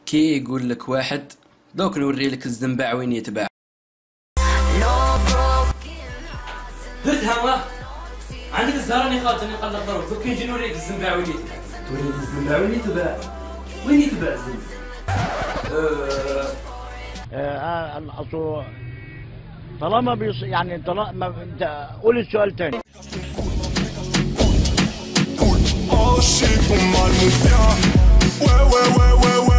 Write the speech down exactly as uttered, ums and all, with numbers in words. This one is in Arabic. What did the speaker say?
كي يقول لك واحد دوك نوري لك الزنباع وين يتباع. درتها ما عندك الزهراني خالتي اللي قلب ضرب دوك نجي نوريك الزنباع وين يتباع. توريني الزنباع وين يتباع؟ وين يتباع الزنباع؟ آه اصل طالما بيص يعني طالما انت قول السؤال تاني. Oh, shit, on mal mon bien. Ouais, ouais, ouais, ouais, ouais.